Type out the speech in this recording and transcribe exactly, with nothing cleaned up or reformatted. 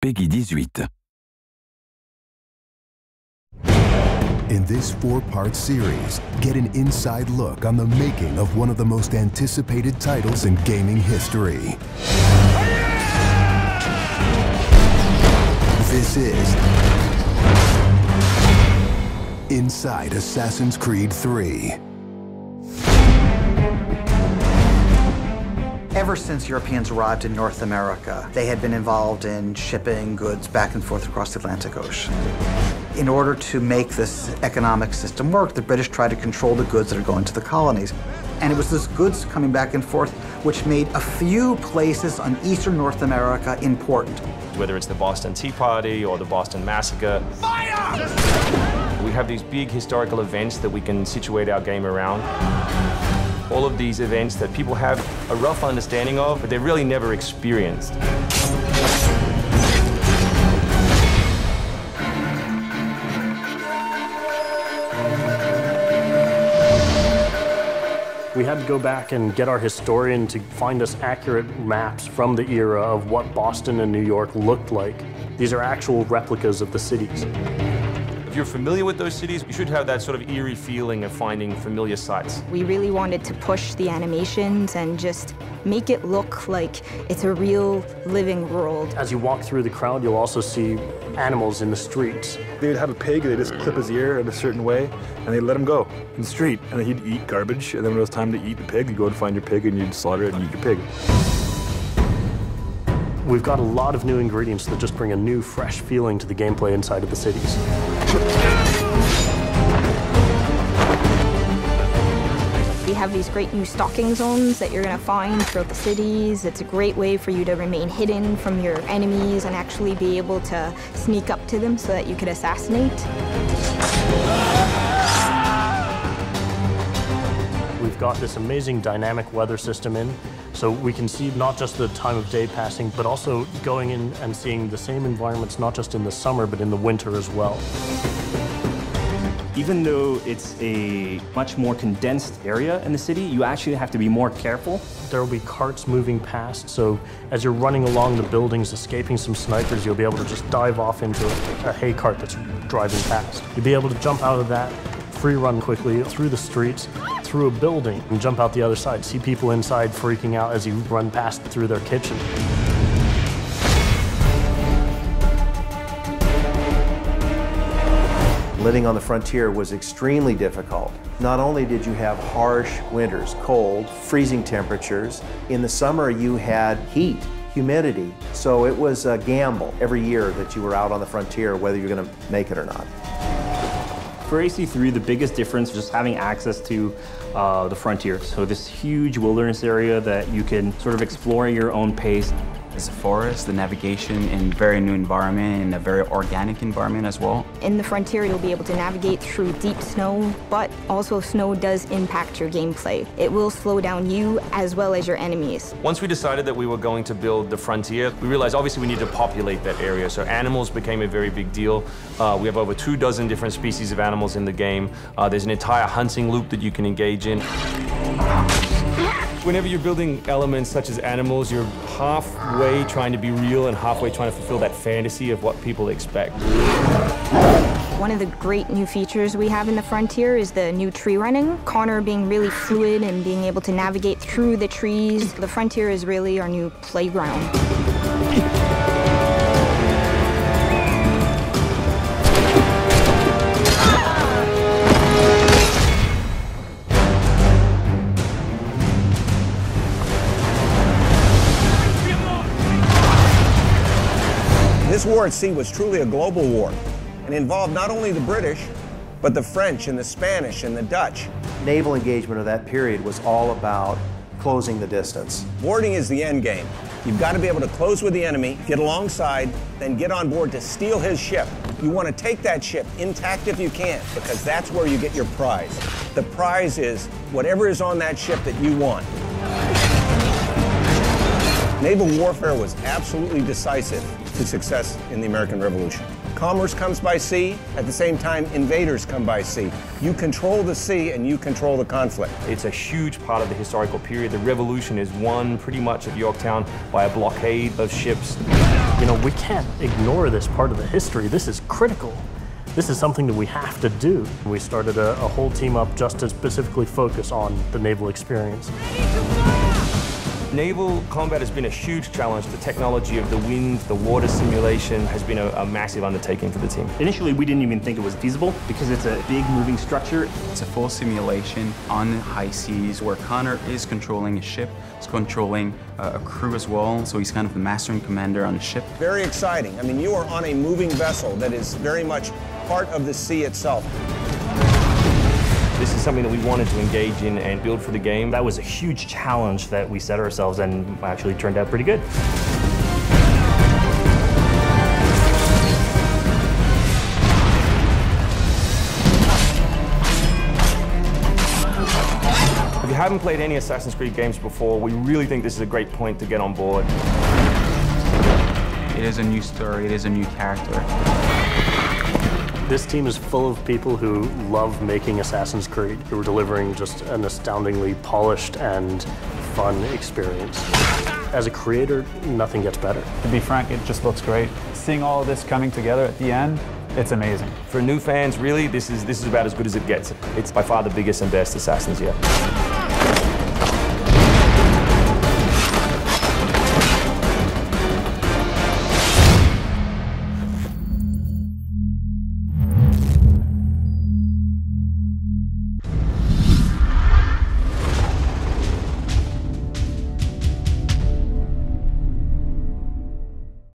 Peggy eighteen. In this four-part series, get an inside look on the making of one of the most anticipated titles in gaming history. This is Inside Assassin's Creed three. Ever since Europeans arrived in North America, they had been involved in shipping goods back and forth across the Atlantic Ocean. In order to make this economic system work, the British tried to control the goods that are going to the colonies. And it was those goods coming back and forth which made a few places on eastern North America important. Whether it's the Boston Tea Party or the Boston Massacre. Fire! We have these big historical events that we can situate our game around. All of these events that people have a rough understanding of, but they've really never experienced. We had to go back and get our historian to find us accurate maps from the era of what Boston and New York looked like. These are actual replicas of the cities. If you're familiar with those cities, you should have that sort of eerie feeling of finding familiar sights. We really wanted to push the animations and just make it look like it's a real living world. As you walk through the crowd, you'll also see animals in the streets. They would have a pig, they just clip his ear in a certain way, and they'd let him go in the street. And then he'd eat garbage, and then when it was time to eat the pig, you'd go and find your pig, and you'd slaughter it and eat your pig. We've got a lot of new ingredients that just bring a new, fresh feeling to the gameplay inside of the cities. We have these great new stalking zones that you're going to find throughout the cities. It's a great way for you to remain hidden from your enemies and actually be able to sneak up to them so that you could assassinate. We've got this amazing dynamic weather system in, so we can see not just the time of day passing, but also going in and seeing the same environments, not just in the summer, but in the winter as well. Even though it's a much more condensed area in the city, you actually have to be more careful. There will be carts moving past, so as you're running along the buildings, escaping some snipers, you'll be able to just dive off into a, a hay cart that's driving past. You'll be able to jump out of that, free run quickly through the streets, through a building, and jump out the other side. See people inside freaking out as you run past through their kitchen. Living on the frontier was extremely difficult. Not only did you have harsh winters, cold, freezing temperatures, in the summer you had heat, humidity, so it was a gamble every year that you were out on the frontier whether you're going to make it or not. For A C three, the biggest difference is just having access to uh, the frontier. So this huge wilderness area that you can sort of explore at your own pace. It's a forest, the navigation in a very new environment, in a very organic environment as well. In the frontier, you'll be able to navigate through deep snow, but also snow does impact your gameplay. It will slow down you as well as your enemies. Once we decided that we were going to build the frontier, we realized obviously we need to populate that area. So animals became a very big deal. Uh, we have over two dozen different species of animals in the game. Uh, there's an entire hunting loop that you can engage in. Whenever you're building elements such as animals, you're halfway trying to be real and halfway trying to fulfill that fantasy of what people expect. One of the great new features we have in the frontier is the new tree running. Connor being really fluid and being able to navigate through the trees. The frontier is really our new playground. This war at sea was truly a global war and involved not only the British, but the French and the Spanish and the Dutch. Naval engagement of that period was all about closing the distance. Boarding is the end game. You've got to be able to close with the enemy, get alongside, then get on board to steal his ship. You want to take that ship intact if you can, because that's where you get your prize. The prize is whatever is on that ship that you want. Naval warfare was absolutely decisive to success in the American Revolution. Commerce comes by sea, at the same time invaders come by sea. You control the sea and you control the conflict. It's a huge part of the historical period. The Revolution is won pretty much at Yorktown by a blockade of ships. You know, we can't ignore this part of the history. This is critical. This is something that we have to do. We started a, a whole team up just to specifically focus on the naval experience. Naval combat has been a huge challenge. The technology of the wind, the water simulation has been a, a massive undertaking for the team. Initially, we didn't even think it was feasible because it's a big moving structure. It's a full simulation on high seas where Connor is controlling a ship, he's controlling uh, a crew as well, so he's kind of the master and commander on the ship. Very exciting. I mean, you are on a moving vessel that is very much part of the sea itself. This is something that we wanted to engage in and build for the game. That was a huge challenge that we set ourselves and actually turned out pretty good. If you haven't played any Assassin's Creed games before, we really think this is a great point to get on board. It is a new story, it is a new character. This team is full of people who love making Assassin's Creed, who are delivering just an astoundingly polished and fun experience. As a creator, nothing gets better. To be frank, it just looks great. Seeing all of this coming together at the end, it's amazing. For new fans, really, this is, this is about as good as it gets. It's by far the biggest and best Assassins yet.